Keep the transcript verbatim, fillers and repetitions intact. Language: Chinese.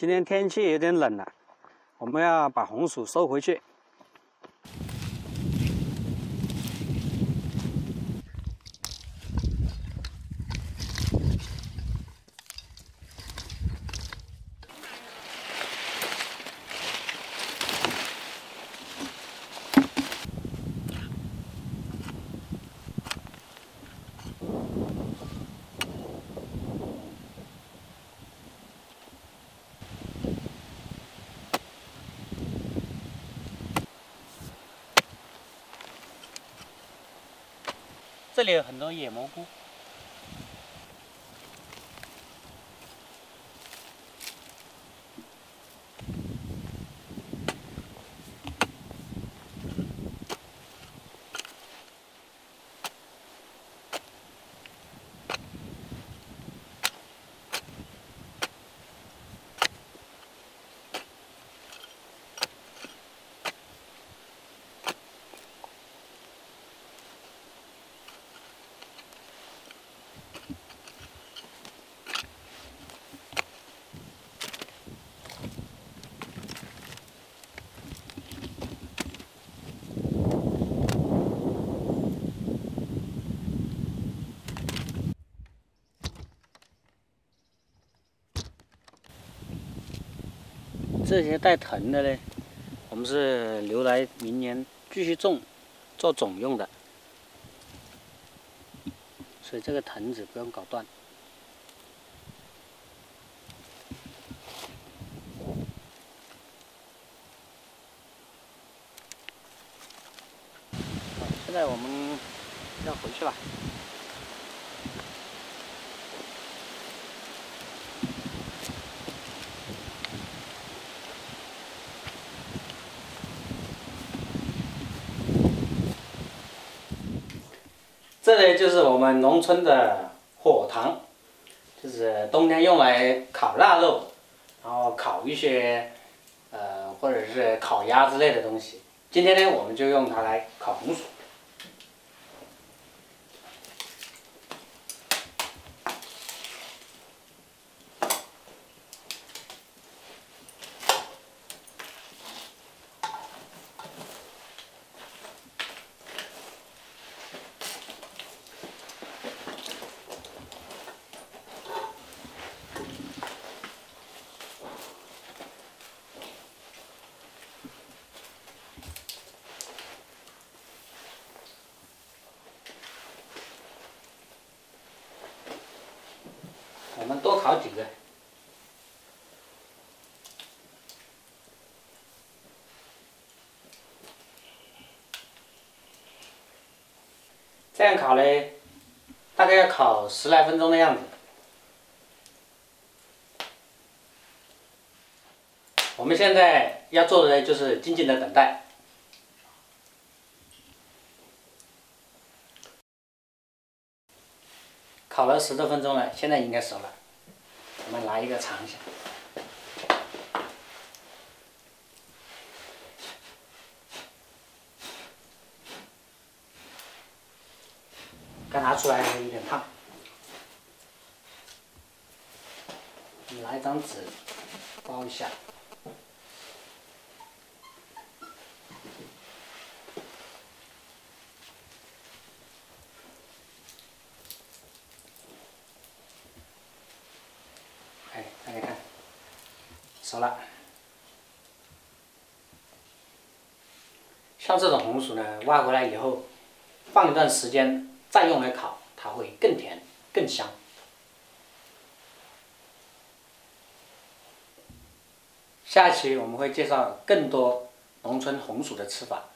今天天气有点冷了，我们要把红薯收回去。这里有很多野蘑菇。这些带藤的呢，我们是留来明年继续种，做种用的，所以这个藤子不用搞断。好，现在我们要回去了。这里就是我们农村的火塘，就是冬天用来烤腊肉，然后烤一些呃或者是烤鸭之类的东西。今天呢，我们就用它来烤红薯。我们多烤几个。这样烤呢，大概要烤十来分钟的样子。我们现在要做的呢，就是静静的等待。烤了十多分钟了，现在应该熟了。我们拿一个尝一下。刚拿出来还有点烫。拿一张纸包一下。哎，大家看，熟了。像这种红薯呢，挖回来以后，放一段时间再用来烤，它会更甜、更香。下一期我们会介绍更多农村红薯的吃法。